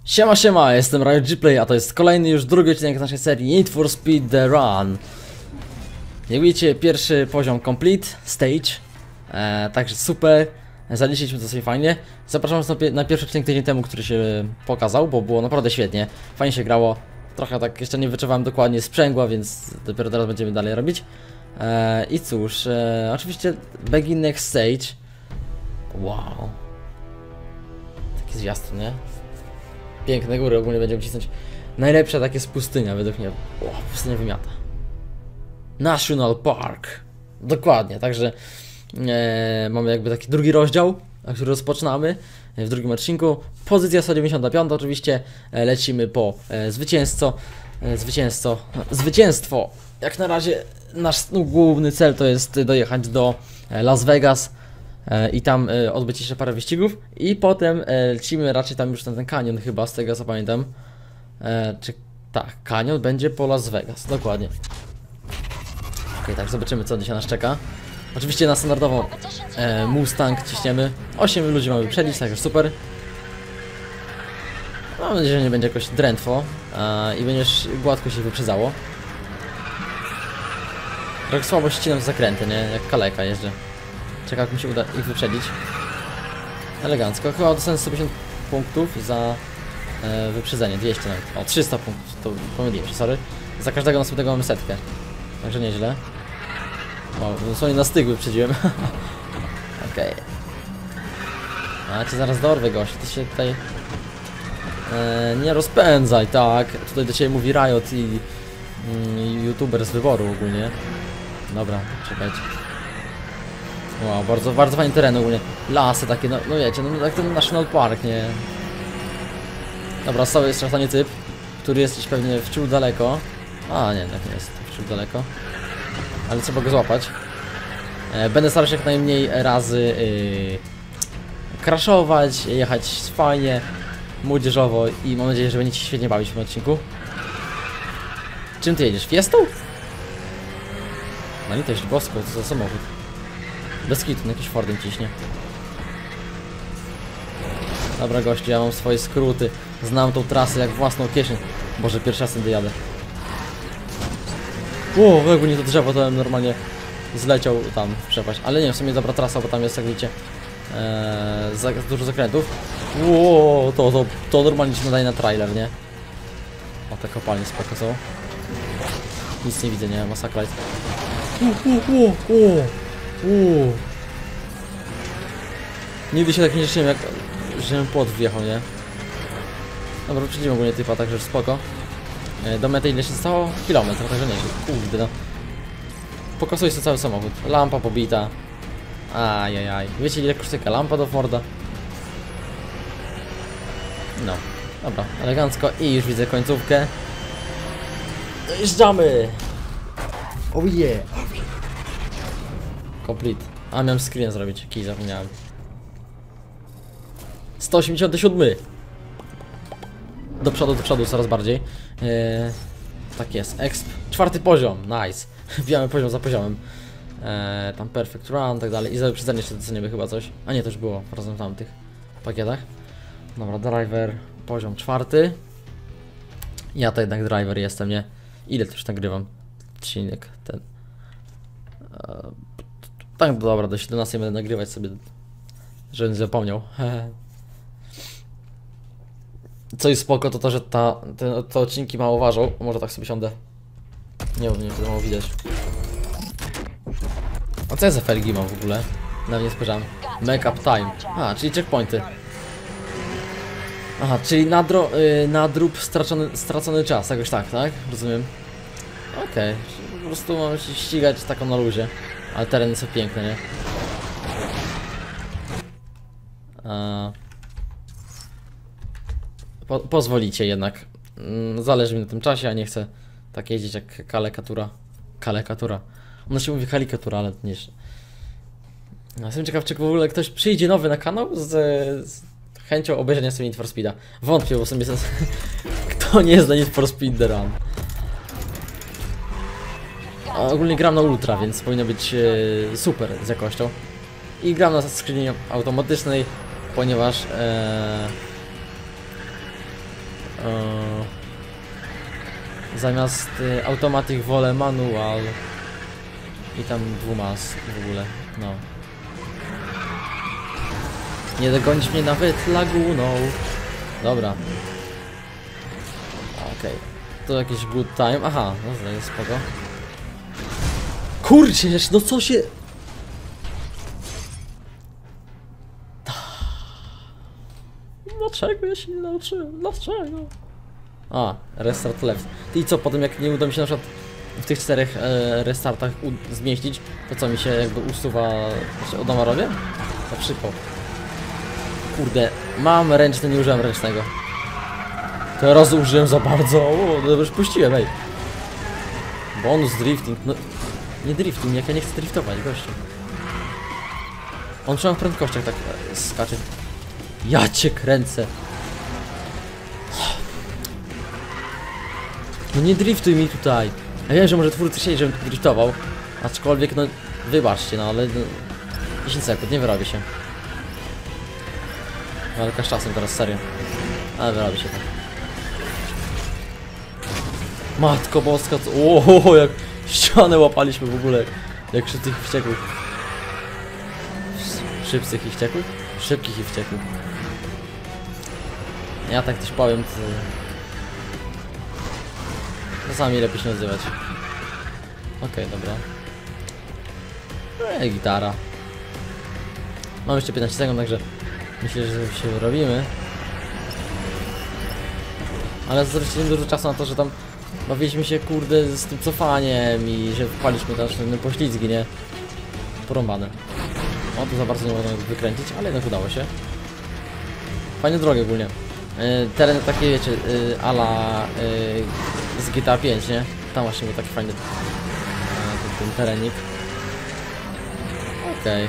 Siema, siema, jestem Riot Gplay, a to jest kolejny już drugi odcinek naszej serii Need for Speed The Run. Jak widzicie, pierwszy poziom complete, stage, także super, zaliczyliśmy to sobie fajnie. Zapraszam was na pierwszy odcinek tydzień temu, który się pokazał, bo było naprawdę świetnie, fajnie się grało. Trochę tak jeszcze nie wyczuwałem dokładnie sprzęgła, więc dopiero teraz będziemy dalej robić. I cóż, oczywiście begin next stage. Wow. Taki zwiastun, nie? Piękne góry, ogólnie będziemy cisnąć. Najlepsza tak jest pustynia według mnie. O, pustynia wymiata. National Park. Dokładnie, także mamy jakby taki drugi rozdział, który rozpoczynamy w drugim odcinku. Pozycja 195 oczywiście. Lecimy po zwycięstwo. Jak na razie nasz główny cel to jest dojechać do Las Vegas i tam odbyć jeszcze parę wyścigów i potem lecimy raczej tam już na ten kanion chyba, z tego co pamiętam. Tak, kanion będzie po Las Vegas, dokładnie. Ok, tak, zobaczymy co dzisiaj nas czeka. Oczywiście na standardowo Mustang ciśniemy. 8 ludzi mamy wyprzedzić, także super. Mam nadzieję, że nie będzie jakoś drętwo i będziesz gładko się wyprzedzało. Trochę słabo ścinam zakręty, nie? Jak kaleka jeżdżę. Czekam, jak mi się uda ich wyprzedzić. Elegancko. Chyba dostałem 150 punktów za wyprzedzenie. 200 nawet. O, 300 punktów. To pomyliłem się, sorry. Za każdego następnego mamy setkę. Także nieźle. Wow, dosłownie na styk wyprzedziłem. Okej. A cię zaraz dorwę, gość. Ty się tutaj nie rozpędzaj, tak. Tutaj do ciebie mówi Riot i youtuber z wyboru ogólnie. Dobra, czekajcie. Wow, bardzo fajny teren ogólnie. Lasy takie, no wiecie, no jak ten National Park, nie? Dobra, cały jest szatanie typ, który jest gdzieś pewnie wciul daleko. A nie, tak nie jest wciul daleko. Ale trzeba go złapać. Będę starał się jak najmniej razy crashować, jechać fajnie, młodzieżowo i mam nadzieję, że będziecie się świetnie bawić w tym odcinku. Czym ty jedziesz? Fiestą? No i też bosko, to za samochód. Bez kitu, jakiś Fordem ciśnie. Dobra gościu, ja mam swoje skróty. Znam tą trasę jak własną kieszeń. Boże, pierwszy raz tędy jadę. Ło, jakby nie to drzewo, to bym normalnie zleciał tam w przepaść. Ale nie, w sumie dobra trasa, bo tam jest, jak widzicie, dużo zakrętów. Ło, to normalnie się nadaje na trailer, nie? O, te kopalnie spoko są. Nic nie widzę, nie? Masakra jest. Nigdy się tak nie cieszyłem, jak żebym płot wjechał, nie? Dobra, wyprzedzimy ogólnie typa, także już spoko. Do mety ile się zostało? Kilometr, także nie, kurde no. Pokasuje się cały samochód. Lampa pobita. Ajajaj. Wiecie ile kosztuje lampa do Forda? No, dobra, elegancko i już widzę końcówkę. Dojeżdżamy! Oh yeah! Complete. A, miałem screen zrobić, kij zapomniałem. 187. Do przodu, coraz bardziej. Tak jest, exp. 4. poziom, nice. Wbijamy poziom za poziomem. Tam perfect run, tak dalej. I za wyprzedzenie jeszcze doceniamy chyba coś. A nie, to już było razem w tamtych pakietach. Dobra, driver, poziom 4. Ja to jednak driver jestem, nie? Ile to już nagrywam? Odcinek ten. Tak, dobra, do 17 będę nagrywać sobie, żebym nie zapomniał. Co jest spoko, to to, że te odcinki mało ważą. Może tak sobie siądę. Nie wiem, nie mało widać. A co ja za felgi mam w ogóle? Nawet nie spojrzałem. Make up time. A, czyli checkpointy. Aha, czyli nadrób stracony czas, jakoś tak, tak? Rozumiem. Okej, po prostu mam się ścigać taką na luzie. Ale tereny są piękne, nie? Pozwolicie jednak. Zależy mi na tym czasie, a nie chcę tak jeździć jak kalekatura. Ona się mówi kalikatura, ale nie. Jestem ciekaw, czy w ogóle ktoś przyjdzie nowy na kanał z chęcią obejrzenia sobie Need for Speeda. Wątpię, bo sobie kto nie zna Need for Speed The Run. A ogólnie gram na ultra, więc powinno być super z jakością. I gram na skrzyni automatycznej, ponieważ Zamiast automatic wolę manual. I tam dwoma w ogóle, no. Nie dogonić mnie nawet laguną. Dobra. Okej. To jakiś good time. Aha, no to jest spoko. Kurczę, no co się... Dlaczego ja się nie nauczyłem? Dlaczego? A, restart left. I co, potem jak nie uda mi się na przykład w tych 4 restartach zmieścić, to co mi się jakby usuwa, od nowa robię? To przypał. Kurde, mam ręczny, nie użyłem ręcznego. Teraz użyłem za bardzo, o, no już puściłem, ej. Bonus drifting, no nie drifting, jak ja nie chcę driftować, gościu. On przy małych prędkościach tak skacze. Ja cię kręcę. No nie driftuj mi tutaj. Ja wiem, że może twórcy chcieli, żebym driftował. Aczkolwiek, no wybaczcie, no ale... No, 10 sekund, nie wyrobię się. Walka z czasem teraz, serio. Ale wyrobię się tak. Matko boska, co... O, jak ścianę łapaliśmy w ogóle. Jak szybkich i wściekłych. Szybkich i wściekłych? Szybkich i wściekłych. Ja tak coś powiem, to... Czasami lepiej się nazywać. Okej, dobra. Gitara. Mam jeszcze 15 sekund, także myślę, że się robimy. Ale zwróciliśmy dużo czasu na to, że tam bawiliśmy się, kurde, z tym cofaniem i że wpaliśmy też poślizgi, nie? Porąbane. O, tu za bardzo nie można wykręcić, ale jednak udało się. Fajne drogi ogólnie. Tereny takie, wiecie, ala z GTA 5, nie? Tam właśnie był taki fajny ten terenik. Okej.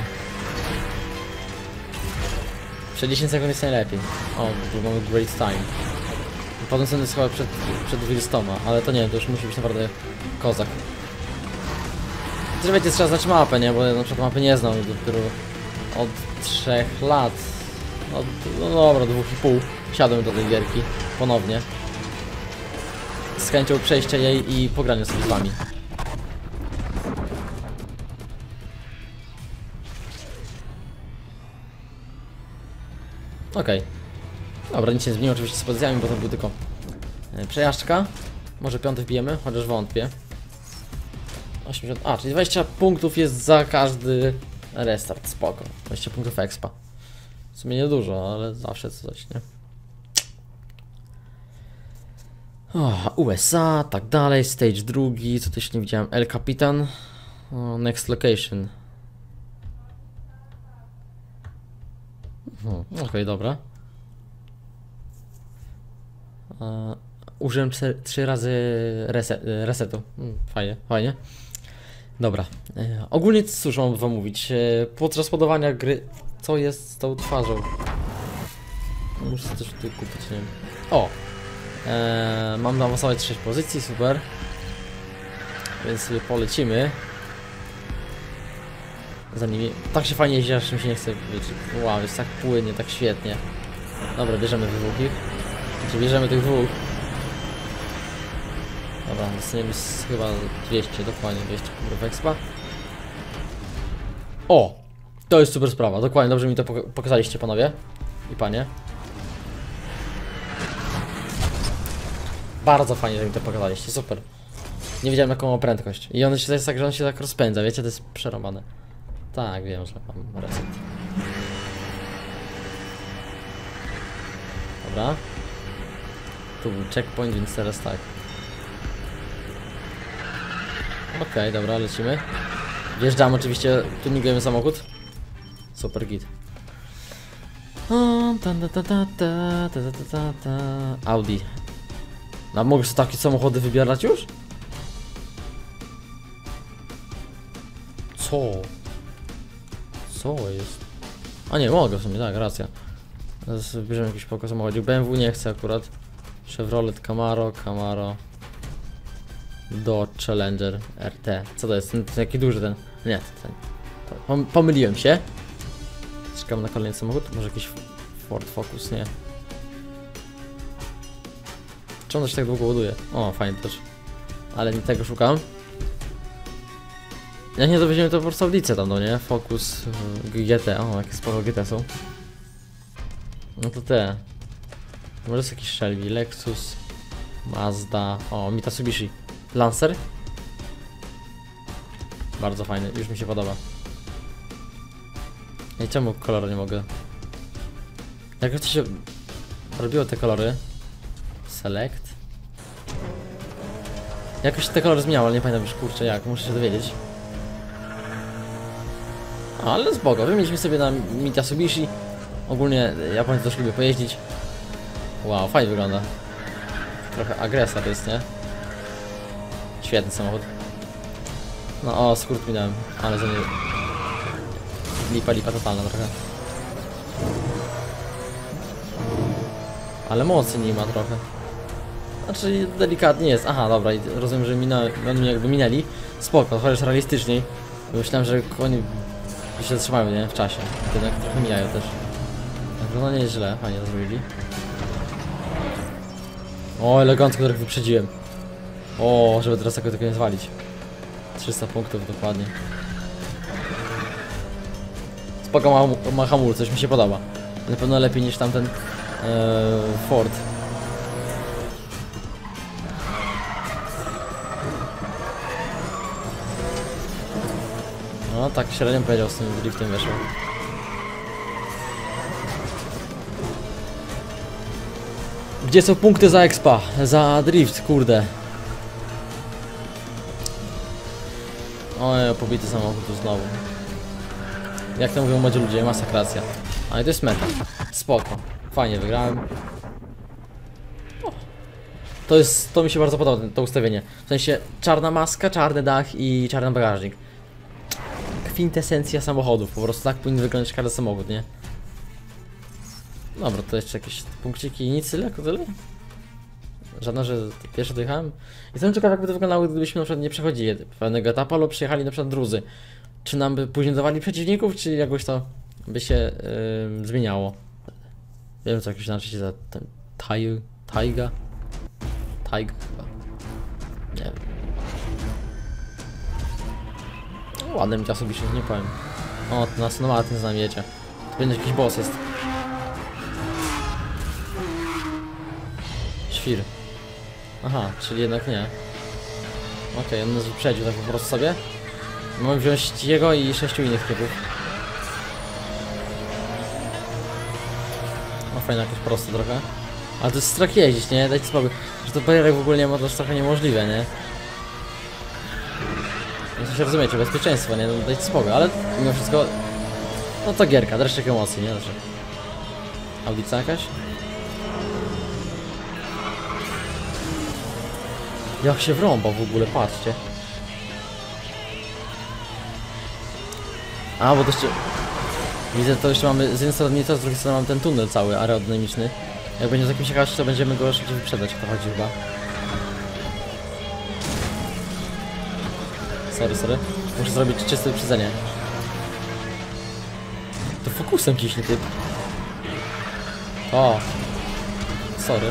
Przed 10 sekund jest najlepiej. O, tu mamy great time. Potem sobie jest chyba przed 20, ale to nie, to już musi być naprawdę kozak. Też wiecie, trzeba znać mapę, nie? Bo ja na przykład mapy nie znam dopiero od 3 lat. No dobra, 2,5. Wsiadłem do tej gierki ponownie. Z chęcią przejścia jej i pogrania sobie z wami. Okej. Dobra, nic nie zmieniło oczywiście z pozycjami, bo to był tylko przejażdżka. Może 5 wbijemy, chociaż wątpię. 80... A, czyli 20 punktów jest za każdy restart, spoko. 20 punktów expa. W sumie niedużo, ale zawsze coś, nie? USA, tak dalej, stage drugi, co też nie widziałem, El Capitan, next location. Okej, dobra. Użyłem 3 razy resetu, fajnie, fajnie. Dobra, ogólnie cóż mam wam mówić, podczas podawania gry, co jest z tą twarzą? Muszę coś tu kupić, nie wiem. O! Mam zaawansować 6 pozycji, super. Więc sobie polecimy. Za nimi. Tak się fajnie jeździ, aż mi się nie chce być. Wow, jest tak płynnie, tak świetnie. Dobra, bierzemy dwóch. Znaczy bierzemy tych dwóch. Dobra, dostaniemy chyba 200, dokładnie 200 punktów expa. O! To jest super sprawa, dokładnie, dobrze mi to pokazaliście, panowie i panie. Bardzo fajnie, że mi to pokazaliście, super. Nie wiedziałem, jaką ma prędkość. I on się jest tak, że on się tak rozpędza, wiecie, to jest przerobane. Tak, wiem, że mam reset. Dobra. Tu był checkpoint, więc teraz tak. Okej, dobra, lecimy. Wjeżdżamy oczywiście, tuningujemy samochód. Super git. Audi. A mogę sobie takie samochody wybierać już? Co? Co jest? A nie, mogę w sumie, tak, racja. Teraz wybierzemy jakiś spoko samochodzik. BMW nie chcę akurat. Chevrolet Camaro. Dodge Challenger RT. Co to jest? Ten jaki duży ten? Nie, ten. Pomyliłem się. Czekam na kolejny samochód. Może jakiś Ford Focus, nie. Czemu to się tak długo ładuje? O, fajnie też. Ale nie tego szukam. Jak nie, to weźmiemy to po prostu audycję tam, no nie? Focus, GT, o, jakie sporo GT są. No to te. Może jest jakiś Shelby, Lexus, Mazda, o, Mitsubishi. Lancer? Bardzo fajny, już mi się podoba. I czemu koloru nie mogę? Jakoś to się robiło te kolory. Select. Jakoś te kolory zmieniało, ale nie pamiętam już, kurczę, jak, muszę się dowiedzieć. Ale spoko, wymieniliśmy sobie na Mitsubishi. Ogólnie Japońcy też lubię pojeździć. Wow, fajnie wygląda. Trochę agresor jest, nie? Świetny samochód. No o, skrót mi dałem, ale za nie... Lipa totalna trochę. Ale mocy nie ma trochę. Znaczy delikatnie jest. Aha, dobra, rozumiem, że oni jakby minęli. Spoko, chociaż realistyczniej. Myślałem, że oni się zatrzymają, nie? W czasie. Jednak trochę mijają też. Także no nie jest źle, fajnie to zrobili. O, elegancko, których wyprzedziłem. O, żeby teraz tego nie zwalić. 300 punktów dokładnie. Spoko ma hamulce, coś mi się podoba. Na pewno lepiej niż tamten Ford. No tak średnio powiedział, z tym driftem weszło. Gdzie są punkty za expa? Za drift, kurde. Oj, pobity samochód tu znowu. Jak to mówią młodzi ludzie, masakracja. Ale to jest meta. Spoko. Fajnie wygrałem. To mi się bardzo podoba, to ustawienie. W sensie czarna maska, czarny dach i czarny bagażnik. Kwintesencja samochodów, po prostu tak powinien wyglądać każdy samochód, nie? Dobra, to jeszcze jakieś punkciki i nic, tyle? Żadne, że pierwszy dojechałem. Jestem ciekaw, jakby to wyglądało, gdybyśmy na przykład nie przechodzili pewnego etapu, albo przyjechali na przykład drudzy. Czy nam by później dawali przeciwników, czy jakoś to by się zmieniało? Wiem, co jakoś znaczy się za ten Taiga chyba. Nie wiem. Ładny mi Mitsubishi, nie powiem. O, to nas Martin z nami jedzie. To będzie jakiś boss jest. Świr. Aha, czyli jednak nie. Okej, on nas wyprzedził tak po prostu sobie. Mam wziąć jego i 6 innych typów. No fajnie, jakoś prosto trochę. Ale to jest strach jeździć, nie? Dajcie spokój. Że to barierek w ogóle nie ma, to jest trochę niemożliwe, nie? No się rozumiecie, bezpieczeństwo, nie? No, dajcie spokój, ale mimo wszystko... No to gierka, dreszczyk emocji, nie? Znaczy... Audica jakaś? Jak się wrąbał w ogóle, patrzcie. A, bo to jeszcze... Widzę, to jeszcze mamy z jednej strony nie to, z drugiej strony mamy ten tunel cały aerodynamiczny. Jak będzie z jakimś jakaś, to będziemy go szybciej wyprzedać, o to chodzi chyba. Sorry. Muszę zrobić czyste wyprzedzenie. To fokusem ciśnie typ. O. Sorry.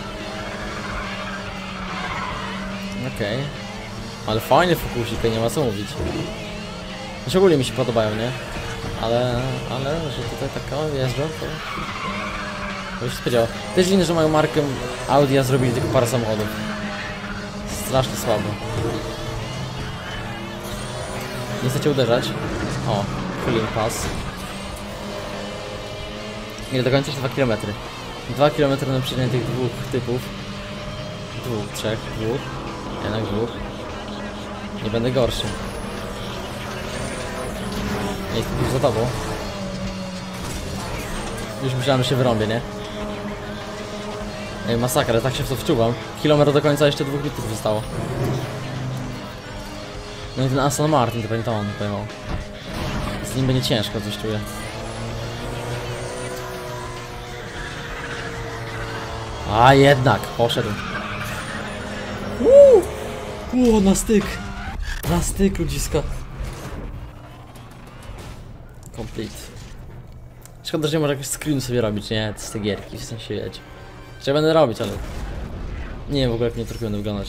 Okej. Ale fajny fokusik, nie ma co mówić. Znaczy ogólnie mi się podobają, nie? Ale że tutaj taka jeżdżą, to... To już się spodziewało. Też inne, że mają markę Audi, a zrobili tylko parę samochodów. Strasznie słabo. Nie chcecie uderzać? O, cooling pass. Ile do końca? 2 km. 2 km na przyczynę tych dwóch typów. Trzech. Jednak dwóch. Nie będę gorszy. Nie jestem już za tobą. Już myślałem, że się wyrąbię, nie? Ej, masakra, tak się w to wczuwam. Kilometr do końca, jeszcze 2 litrów zostało. No i ten Aston Martin, to pewnie to on pojechał. Z nim będzie ciężko, coś czuję. A jednak, poszedł. Na styk. Na styk, ludziska. Complete. Szkoda, że nie może jakiś screen sobie robić, nie? Z tej gierki, w sensie wiecie. Czy ja będę robić, ale... Nie wiem w ogóle jak mnie będę wyglądać.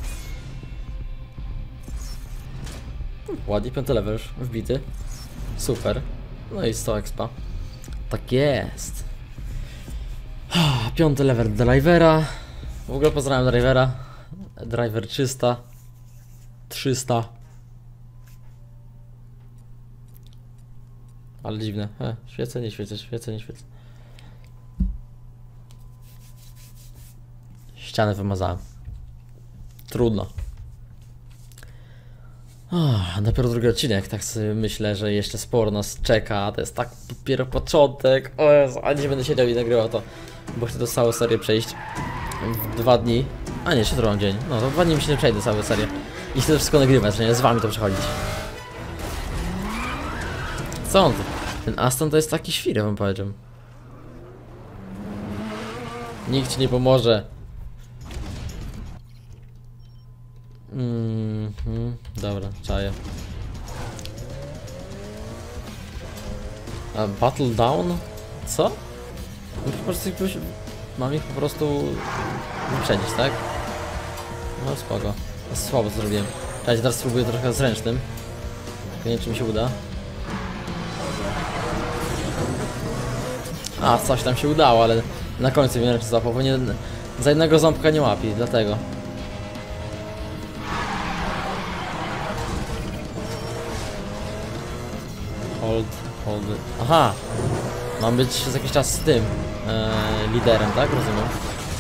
Ładnie, 5 level już wbity. Super. No i 100 expa. Tak jest. 5 level drivera. W ogóle pozdrawiam drivera. Driver 300. 300. Ale dziwne. Świecę, nie świecę, świecę, nie świecę. Ścianę wymazałem. Trudno. Dopiero drugi odcinek, tak sobie myślę, że jeszcze sporo nas czeka. To jest tak dopiero początek. O Jezu, a nie będę siedział i nagrywał to, bo chcę to całą serię przejść w 2 dni. A nie, jeszcze drugą dzień. No to 2 dni mi się nie przejdę całą serię. I chcę to wszystko nagrywać, nie? Z wami to przechodzić. Co on tu? Ten Aston to jest taki świr, wam powiedział. Nikt ci nie pomoże. Dobra, czaję. A Battle Down? Co? Po prostu mam ich po prostu wyprzedzić, tak? No spoko. Słabo to zrobiłem. Cześć, teraz spróbuję trochę zręcznym. Tylko nie wiem, czy mi się uda. A, coś tam się udało, ale na końcu mnie ręcznie złapał, bo nie, za jednego ząbka nie łapi, dlatego. Hold. Aha! Mam być przez jakiś czas z tym liderem, tak? Rozumiem.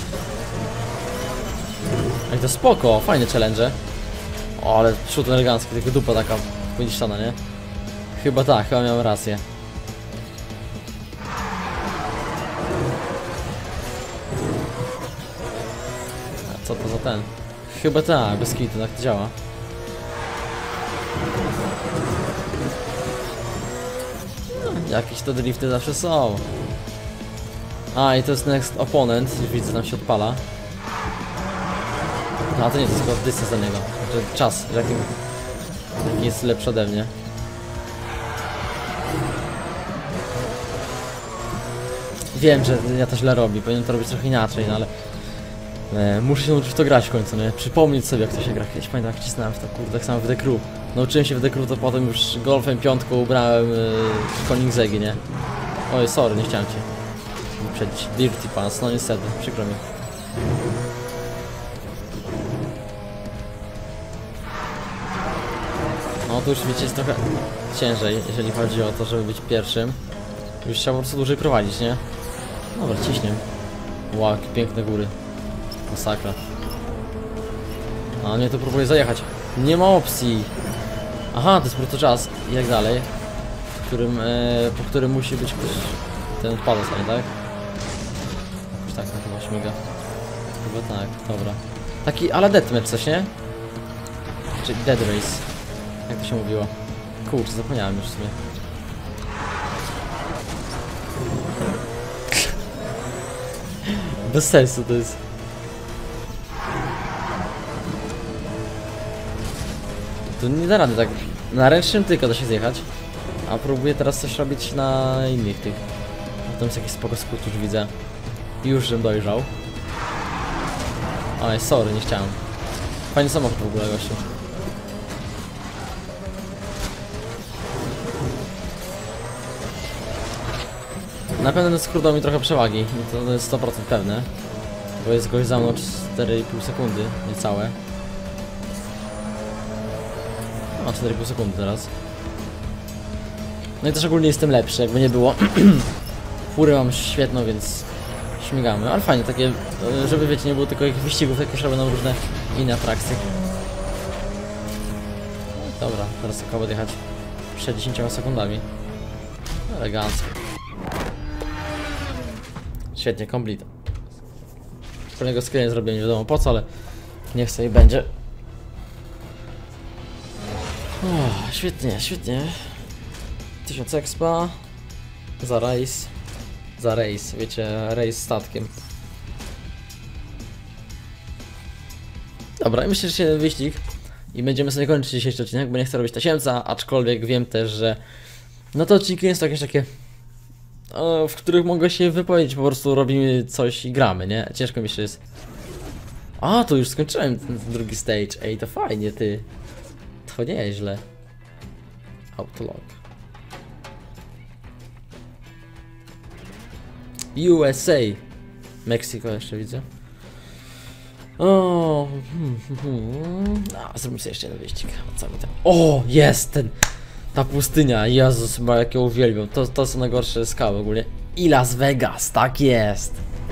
Ej, to spoko, fajne challenge. O, ale przód elegancki, tylko dupa taka poniszczona, nie? Chyba tak, chyba miałem rację. A co to za ten? Chyba tak, bez kitu, tak to działa. Jakieś to drifty zawsze są. A i to jest next opponent, widzę, tam się odpala. No a to nie, to jest tylko dystans dla niego. Znaczy czas, jaki jest lepszy ode mnie. Wiem, że ja to źle robię, powinienem to robić trochę inaczej, no ale muszę się nauczyć w to grać w końcu, nie? Przypomnieć sobie jak to się gra. Kiedyś pamiętam jak cisnąłem w to, kurde, tak samo w The Crew. Nauczyłem się w The Crew, to potem już Golfem 5 ubrałem Koenigseggi, nie? Oj, sorry, nie chciałem cię wyprzedzić. Dirty Pants, no niestety, przykro mi. No to już wiecie, jest trochę ciężej, jeżeli chodzi o to, żeby być pierwszym. Już trzeba po prostu dłużej prowadzić, nie? Dobra, ciśnie. Wow, jakie piękne góry. Masakra. A mnie to próbuje zajechać. Nie ma opcji. Aha, to jest po prostu czas i jak dalej. Po którym musi być ktoś ten wpadł sobie, tak? Jakoś tak to chyba śmiga. Chyba tak, dobra. Taki ale deathmatch coś, nie? Czy dead race. Jak to się mówiło? Kurczę, zapomniałem już w sumie. Bez sensu to jest. To nie da rady tak. Na ręcznym tylko da się zjechać. A próbuję teraz coś robić na innych tych. Tam jest jakiś spoko skrót, już widzę. Już żem dojrzał. Oj, sorry, nie chciałem. Fajny samochód w ogóle, gościu. Na pewno ten skrót dał mi trochę przewagi. I to jest 100% pewne. Bo jest gość za mną 4,5 sekundy, niecałe. A 4,5 sekundy teraz. No i też ogólnie jestem lepszy, jakby nie było. Furę mam świetną, więc śmigamy. Ale fajnie, takie, żeby wiecie, nie było tylko jakichś wyścigów, jakieś robią nam różne inne atrakcje. Dobra, teraz tylko odjechać przed 10 sekundami. Elegancko. Świetnie, complete. Kolejnego screena zrobię, nie wiadomo po co, ale niech sobie będzie. Świetnie, świetnie. 1000 expa. Za race. Za race, wiecie, race statkiem. Dobra, i myślę, że się wyścig. I będziemy sobie kończyć dzisiejszy odcinek, bo nie chcę robić tasiemca, aczkolwiek wiem też, że no to odcinki jest jakieś takie, w których mogę się wypowiedzieć, po prostu robimy coś i gramy, nie? Ciężko mi się jest A, to już skończyłem ten drugi stage. Ej, to fajnie, ty. To nieźle. Autolog. USA. Meksyko jeszcze widzę. O, zrobimy sobie jeszcze jeden wyścig. Co mi tam? O, jest ten. Ta pustynia. Jezus, chyba jak ją uwielbiam. To są najgorsze skały ogólnie. I Las Vegas, tak jest.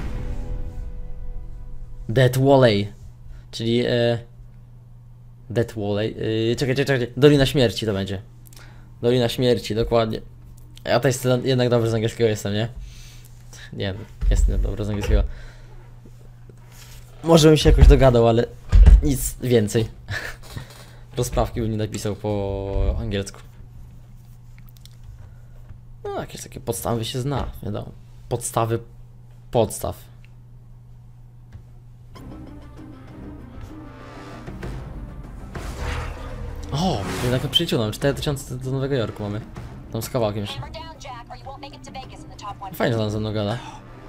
Death Valley. Czyli Death Valley. Czekaj. Dolina Śmierci to będzie. Dolina Śmierci, dokładnie. Ja to jest jednak dobry z angielskiego jestem, nie? Nie, jestem dobry z angielskiego. Może bym się jakoś dogadał, ale nic więcej. Rozprawki bym nie napisał po angielsku. No, jakieś takie podstawy się zna, wiadomo. Podstawy podstaw. O, jednak to przyliczyłem, 4000 do Nowego Jorku mamy. Tam z kawałkiem jeszcze. Fajnie, że tam ze mną gada.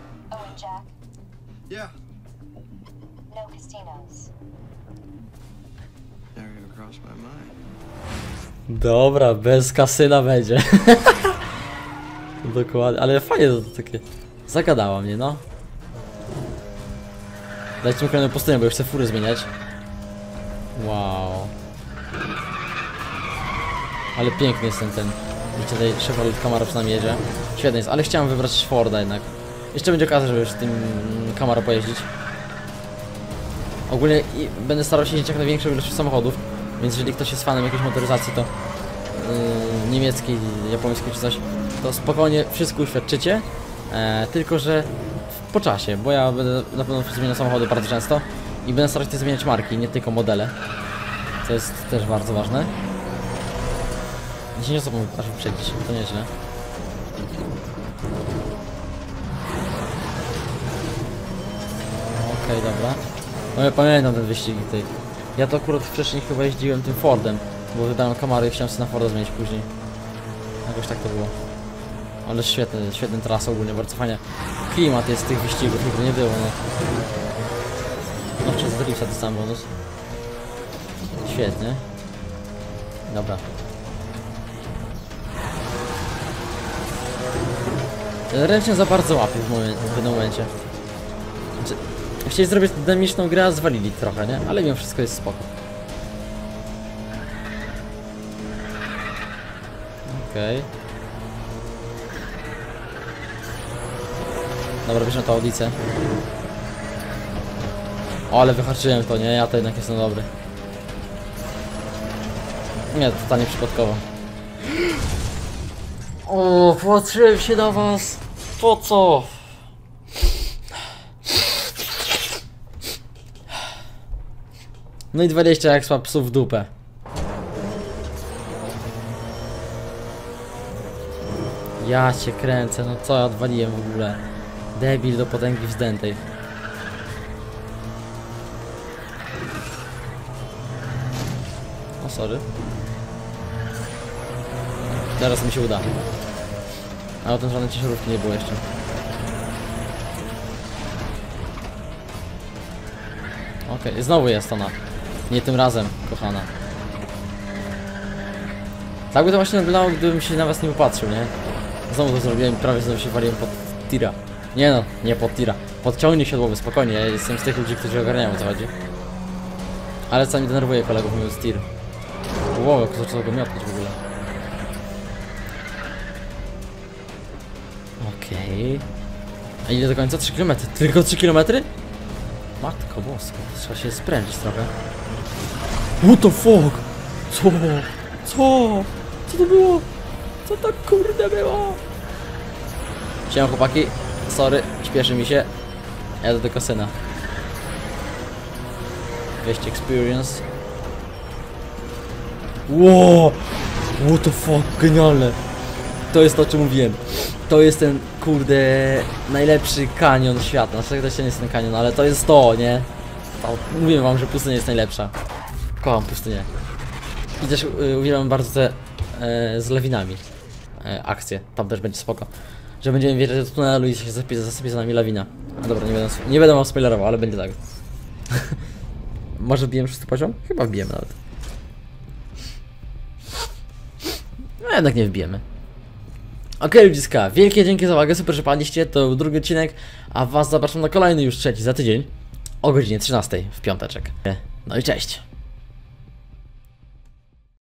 Dobra, bez kasyna będzie. Dokładnie, ale fajnie to takie. Zagadała mnie, no. Dajcie mi kolejną pustynię, bo już chcę fury zmieniać. Wow. Ale piękny jest ten. Widzicie, tutaj Chevrolet Camaro przynajmniej jedzie. Świetny jest, ale chciałem wybrać Forda jednak. Jeszcze będzie okazja, żeby już tym Camaro pojeździć. Ogólnie będę starał się jeździć jak największą ilość samochodów. Więc jeżeli ktoś jest fanem jakiejś motoryzacji, to niemieckiej, japońskiej czy coś, to spokojnie wszystko uświadczycie. Tylko że po czasie, bo ja będę na pewno zmieniał samochody bardzo często i będę starał się zmieniać marki, nie tylko modele. To jest też bardzo ważne. 10 osób aż wyprzedzić, to nieźle. Okej, dobra. No ja pamiętam ten wyścig tutaj. Ja to akurat wcześniej chyba jeździłem tym Fordem, bo wydałem Camaro i chciałem sobie na Forda zmienić później. Jakoś tak to było. Ale świetny trasa ogólnie, bardzo fajnie. Klimat jest tych wyścigów, nigdy nie było, no. No przez drifta to sam bonus. Świetnie. Dobra. Ręcznie za bardzo łapię w pewnym momencie. Znaczy, chcieli zrobić dynamiczną grę, a zwalili trochę, nie? Ale mimo wszystko jest spoko. Okej. Dobra, bierzemy tą audicę. O, ale wyhaczyłem to, nie? Ja to jednak jestem dobry. Nie, totalnie przypadkowo. O, patrzyłem się na was. Po co? No i 20 jak słab psów w dupę. Ja cię kręcę, no co ja odwaliłem w ogóle? Debil do potęgi wzdętej. O, sorry. Teraz mi się uda. Ale o tym żadnej ciężarówki nie było jeszcze. Okej, znowu jest ona. Nie tym razem, kochana. Tak by to właśnie wyglądało, gdybym się na was nie upatrzył, nie? Znowu to zrobiłem, prawie znowu się waliłem pod tira. Nie no, nie pod tira. Pod ciągnik siodłowy, spokojnie, ja jestem z tych ludzi, którzy ogarniają, o co chodzi. Ale co mi denerwuje kolegów, mówiąc tir. Wow, jak zaczął go miotać w ogóle. Okej. A ile do końca? 3 km? Tylko 3 km? Matko bosko, trzeba się sprężyć trochę. What the fuck? Co? Co? Co to było? Co to kurde było? Siema chłopaki, sorry, śpieszy mi się. Jadę do kasyna. Weźcie experience. Wow! What the fuck, genialne! To jest to, o czym mówiłem. To jest ten, kurde, najlepszy kanion świata. Znaczy, to się nie jest ten kanion, ale to jest to, nie? To, mówiłem wam, że pustynia jest najlepsza. Kocham pustynię. I też uwielbiam bardzo te z lawinami akcje. Tam też będzie spoko. Że będziemy wjeżdżać do tunelu i się zasypie za nami lawina. A dobra, nie będę wam spoilerował, ale będzie tak. Może wbijemy 6 poziom? Chyba wbijemy nawet. No jednak nie wbijemy. Okej, ludziska, wielkie dzięki za uwagę, super, że paliście, to był drugi odcinek, a was zapraszam na kolejny już trzeci za tydzień o godzinie 13 w piąteczek. No i cześć!